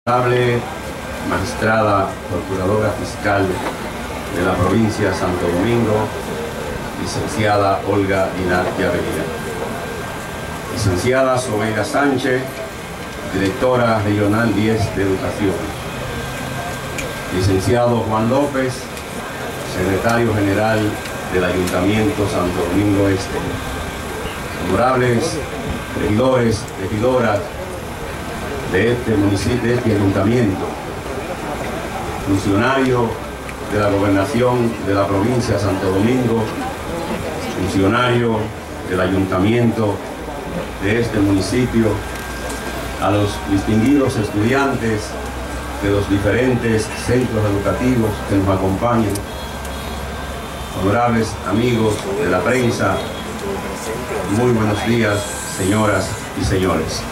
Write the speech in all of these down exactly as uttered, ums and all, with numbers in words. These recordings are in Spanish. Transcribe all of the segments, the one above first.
Honorable magistrada procuradora fiscal de la provincia de Santo Domingo, licenciada Olga Dinartia Avelina, licenciada Sobeida Sánchez, directora regional diez de Educación, licenciado Juan López, secretario general del Ayuntamiento Santo Domingo Este, honorables regidores, regidoras de este municipio, de este ayuntamiento, funcionarios de la gobernación de la provincia de Santo Domingo, funcionarios del ayuntamiento de este municipio, a los distinguidos estudiantes de los diferentes centros educativos que nos acompañan, honorables amigos de la prensa, muy buenos días, señoras y señores.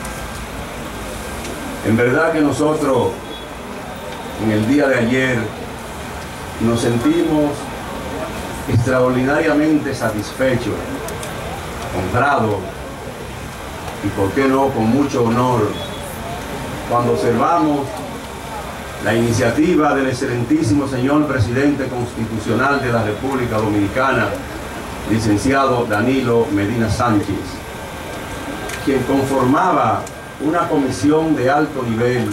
En verdad que nosotros en el día de ayer nos sentimos extraordinariamente satisfechos, honrados y, por qué no, con mucho honor, cuando observamos la iniciativa del excelentísimo señor presidente constitucional de la República Dominicana, licenciado Danilo Medina Sánchez, quien conformaba una comisión de alto nivel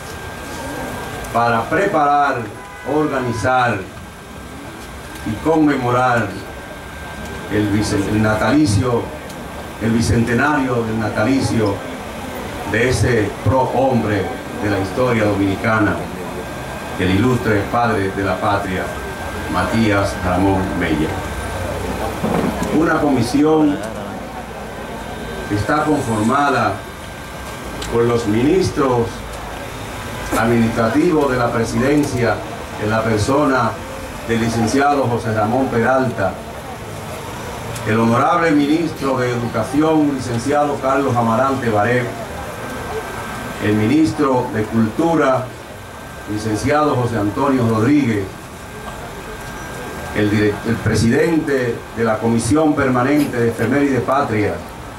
para preparar, organizar y conmemorar el, el natalicio, el bicentenario del natalicio de ese prohombre de la historia dominicana, el ilustre padre de la patria, Matías Ramón Mella. Una comisión que está conformada por los ministros administrativos de la presidencia, en la persona del licenciado José Ramón Peralta, el honorable ministro de Educación, licenciado Carlos Amarante Baré, el ministro de Cultura, licenciado José Antonio Rodríguez, el, el presidente de la Comisión Permanente de Efemérides Patria,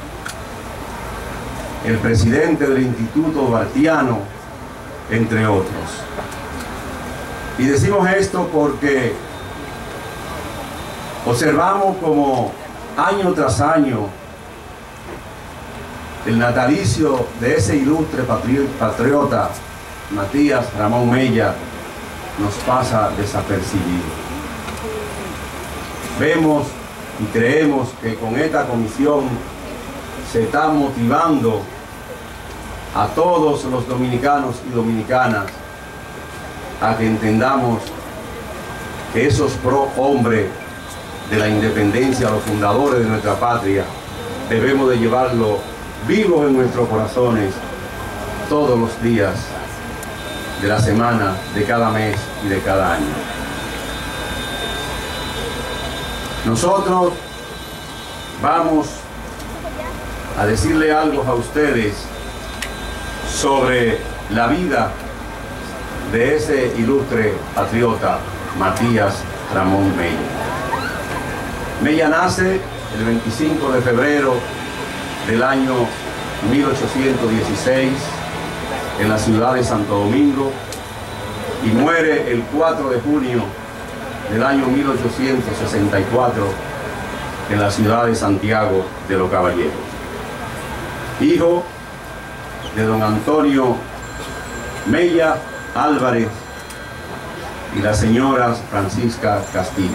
el presidente del Instituto Duartiano, entre otros. Y decimos esto porque observamos como año tras año el natalicio de ese ilustre patriota, Matías Ramón Mella, nos pasa desapercibido. Vemos y creemos que con esta comisión se está motivando a todos los dominicanos y dominicanas a que entendamos que esos prohombres de la independencia, los fundadores de nuestra patria, debemos de llevarlo vivos en nuestros corazones todos los días de la semana, de cada mes y de cada año. Nosotros vamos a decirle algo a ustedes sobre la vida de ese ilustre patriota, Matías Ramón Mella. Mella nace el veinticinco de febrero del año mil ochocientos dieciséis en la ciudad de Santo Domingo y muere el cuatro de junio del año mil ochocientos sesenta y cuatro en la ciudad de Santiago de los Caballeros. Hijo de don Antonio Mella Álvarez y la señora Francisca Castillo.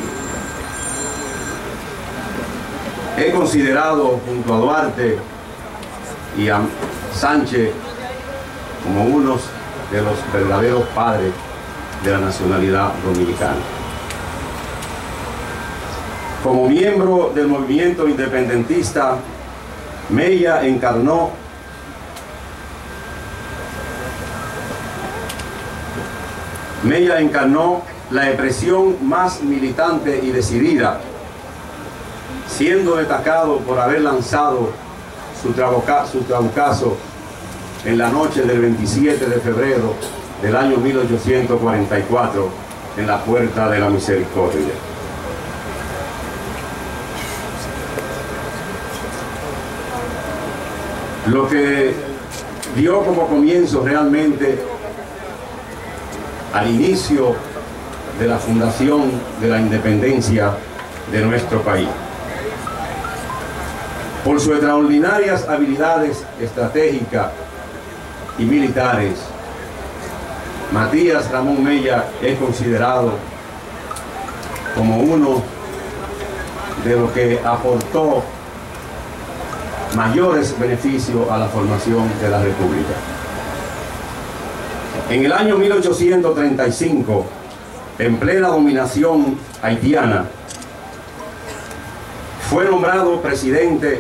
He considerado junto a Duarte y a Sánchez como unos de los verdaderos padres de la nacionalidad dominicana. Como miembro del movimiento independentista, Mella encarnó Mella encarnó la expresión más militante y decidida, siendo destacado por haber lanzado su, trabuca, su trabucazo en la noche del veintisiete de febrero del año mil ochocientos cuarenta y cuatro en la Puerta de la Misericordia. Lo que dio como comienzo realmente al inicio de la fundación de la independencia de nuestro país. Por sus extraordinarias habilidades estratégicas y militares, Matías Ramón Mella es considerado como uno de los que aportó mayores beneficios a la formación de la República. En el año mil ochocientos treinta y cinco, en plena dominación haitiana, fue nombrado presidente,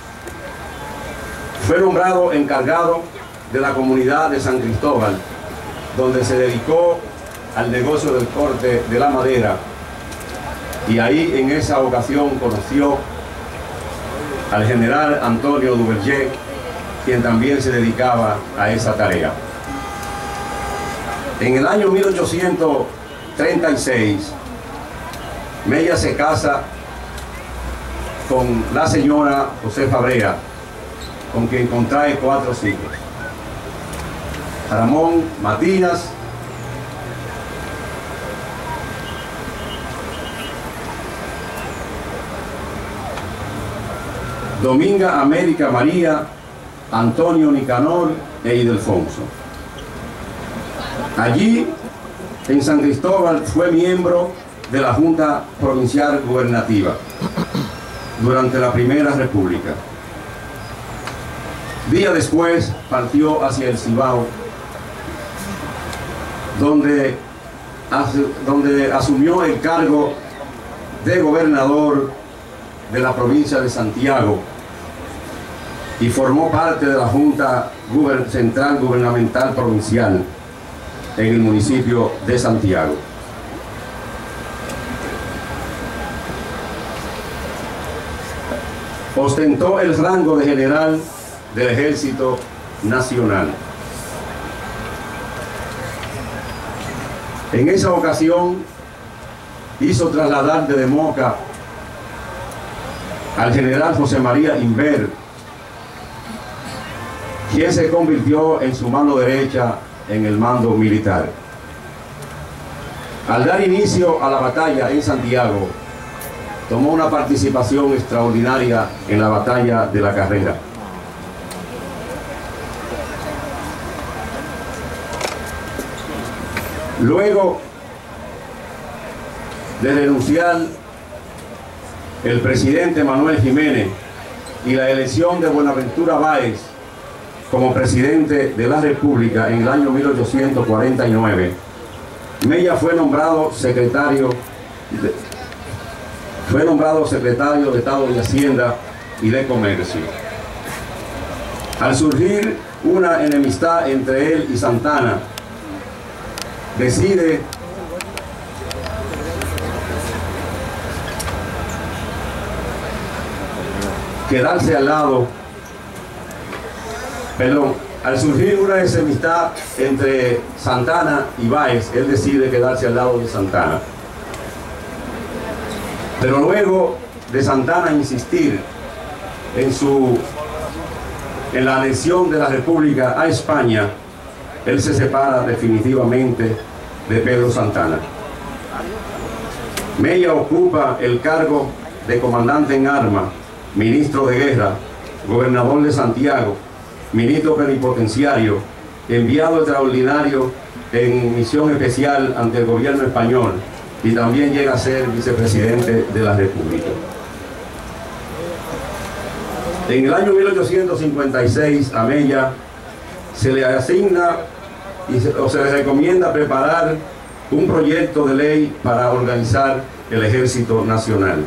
fue nombrado encargado de la comunidad de San Cristóbal, donde se dedicó al negocio del corte de la madera, y ahí en esa ocasión conoció al general Antonio Duverger, quien también se dedicaba a esa tarea. En el año mil ochocientos treinta y seis, Mella se casa con la señora Josefa Brea, con quien contrae cuatro hijos: Ramón, Matías, Dominga América María, Antonio Nicanor e Ildefonso. Allí, en San Cristóbal, fue miembro de la Junta Provincial Gubernativa durante la Primera República. Días después partió hacia el Cibao, donde, donde asumió el cargo de gobernador de la provincia de Santiago y formó parte de la Junta Central Gubernamental Provincial en el municipio de Santiago. Ostentó el rango de general del Ejército Nacional. En esa ocasión hizo trasladar desde Moca al general José María Inver, quien se convirtió en su mano derecha en el mando militar. Al dar inicio a la batalla en Santiago, tomó una participación extraordinaria en la batalla de la Carrera. Luego de renunciar el presidente Manuel Jiménez y la elección de Buenaventura Báez como presidente de la República en el año mil ochocientos cuarenta y nueve, Mella fue nombrado secretario de, fue nombrado secretario de Estado de Hacienda y de Comercio. Al surgir una enemistad entre él y Santana, decide quedarse al lado, perdón, al surgir una enemistad entre Santana y Báez, él decide quedarse al lado de Santana. Pero luego de Santana insistir en, su, en la anexión de la República a España, él se separa definitivamente de Pedro Santana. Mella ocupa el cargo de comandante en armas, ministro de guerra, gobernador de Santiago, ministro plenipotenciario, enviado extraordinario en misión especial ante el gobierno español, y también llega a ser vicepresidente de la República. En el año mil ochocientos cincuenta y seis a Mella se le asigna y se, o se le recomienda preparar un proyecto de ley para organizar el Ejército Nacional.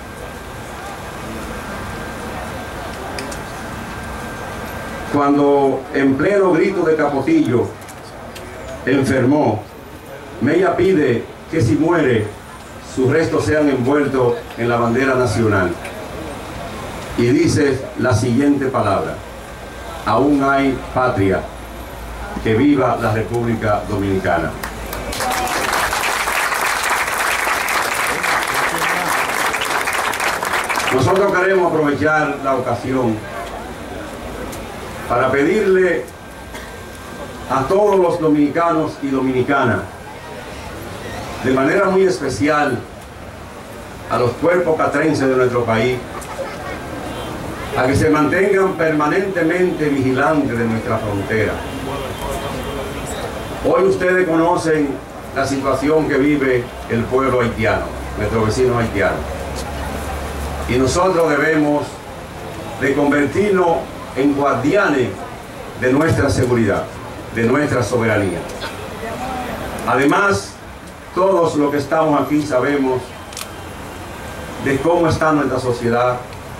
Cuando en pleno grito de Capotillo enfermó, Mella pide que si muere, sus restos sean envueltos en la bandera nacional. Y dice la siguiente palabra: aún hay patria, que viva la República Dominicana. Nosotros queremos aprovechar la ocasión para pedirle a todos los dominicanos y dominicanas de manera muy especial a los cuerpos catrenses de nuestro país, a que se mantengan permanentemente vigilantes de nuestra frontera. Hoy ustedes conocen la situación que vive el pueblo haitiano, nuestros vecinos haitianos. Y nosotros debemos de convertirnos en guardianes de nuestra seguridad, de nuestra soberanía. Además, todos los que estamos aquí sabemos de cómo está nuestra sociedad,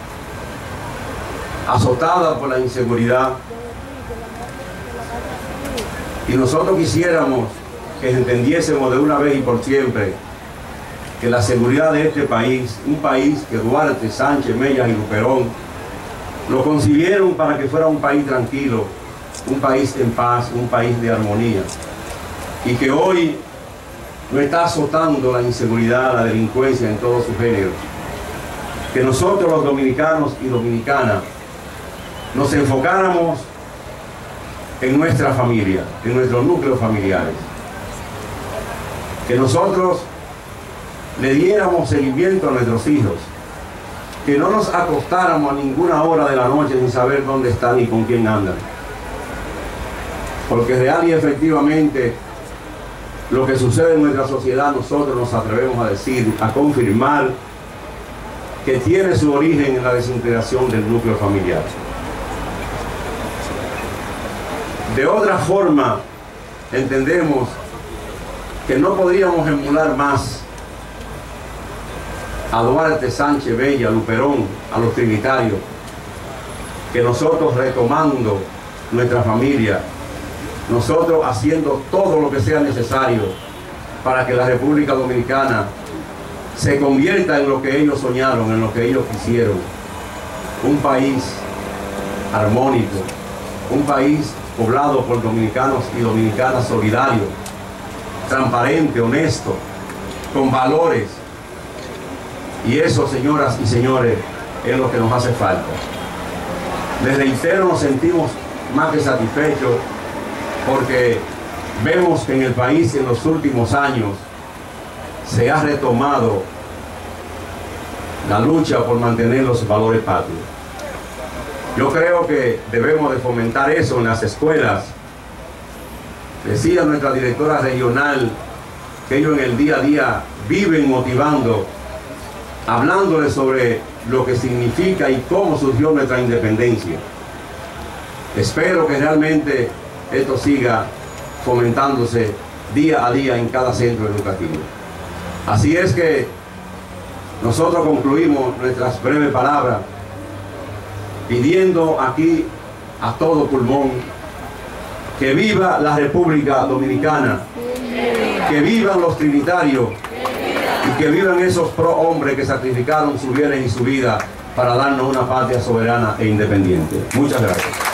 azotada por la inseguridad. Y nosotros quisiéramos que entendiésemos de una vez y por siempre que la seguridad de este país, un país que Duarte, Sánchez, Mella y Luperón lo concibieron para que fuera un país tranquilo, un país en paz, un país de armonía, y que hoy no está azotando la inseguridad, la delincuencia en todos sus géneros. Que nosotros los dominicanos y dominicanas nos enfocáramos en nuestra familia, en nuestros núcleos familiares. Que nosotros le diéramos seguimiento a nuestros hijos. Que no nos acostáramos a ninguna hora de la noche sin saber dónde están y con quién andan. Porque real y efectivamente lo que sucede en nuestra sociedad, nosotros nos atrevemos a decir, a confirmar que tiene su origen en la desintegración del núcleo familiar. De otra forma, entendemos que no podríamos emular más a Duarte, Sánchez, Mella, Luperón, a los trinitarios, que nosotros retomando nuestra familia, nosotros haciendo todo lo que sea necesario para que la República Dominicana se convierta en lo que ellos soñaron, en lo que ellos quisieron. Un país armónico, un país poblado por dominicanos y dominicanas solidarios, transparente, honesto, con valores. Y eso, señoras y señores, es lo que nos hace falta. Desde interno nos sentimos más que satisfechos porque vemos que en el país en los últimos años se ha retomado la lucha por mantener los valores patrios. Yo creo que debemos de fomentar eso en las escuelas. Decía nuestra directora regional que ellos en el día a día viven motivando, hablándoles sobre lo que significa y cómo surgió nuestra independencia. Espero que realmente esto siga fomentándose día a día en cada centro educativo. Así es que nosotros concluimos nuestras breves palabras pidiendo aquí a todo pulmón que viva la República Dominicana, que vivan los trinitarios y que vivan esos prohombres que sacrificaron sus bienes y su vida para darnos una patria soberana e independiente. Muchas gracias.